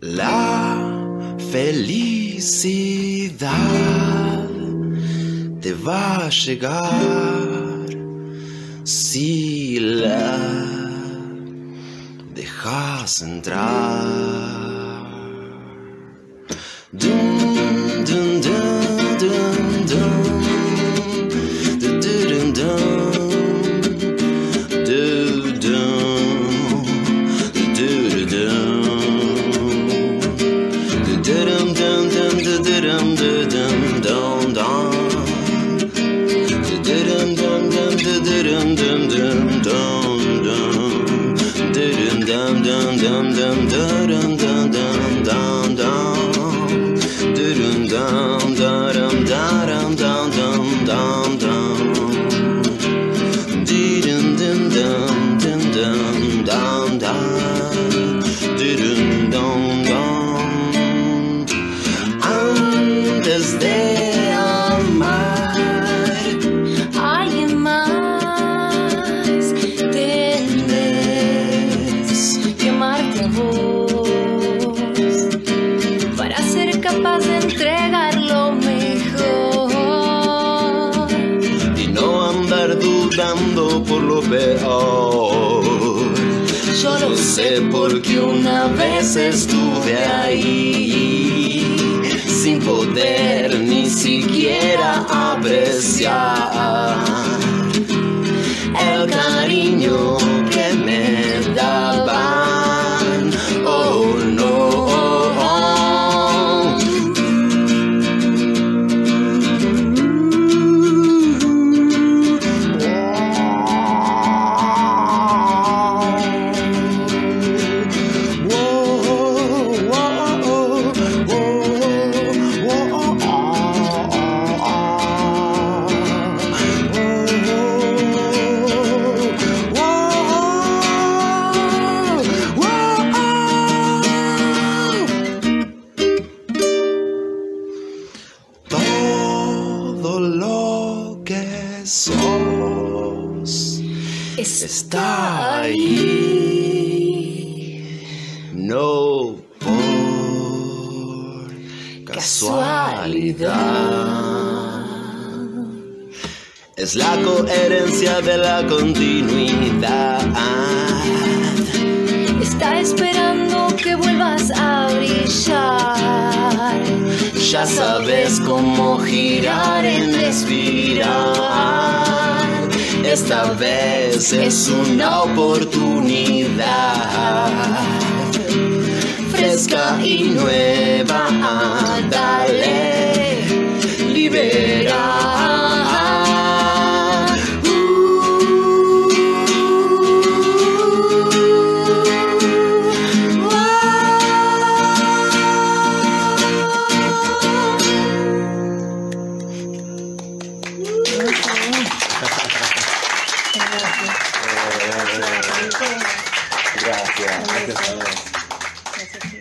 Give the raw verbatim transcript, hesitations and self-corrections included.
La felicidad te va a llegar si la dejas entrar. Dun, dun, dun, dun, dun. Dun, dun, dun. Dun, dun. Dun, dun. Dum dum dum dum dum dum dum dum. Dum dum dum dum dum dum dum dum. Dum dum dum dum dum dum dum dum dum. Dum dum dum dum dum dum dum dum. Dum dum dum dum dum dum dum. Dum dum dum. Antes de amar a alguien más, tendrás que amarte a vos para ser capaz de entregar lo mejor y no andar dudando por lo peor. Yo lo sé porque una vez estuve ahí, sin poder ni siquiera apreciar el cariño que me daban. Oh no, oh, oh. Todo lo que sos está ahí, no por casualidad. Es la coherencia de la continuidad. está esperando que vuelvas a brillar. Ya sabes cómo girar en espiral. Esta vez es una oportunidad fresca y nueva. Dale, libera. Gracias. Gracias. Gracias.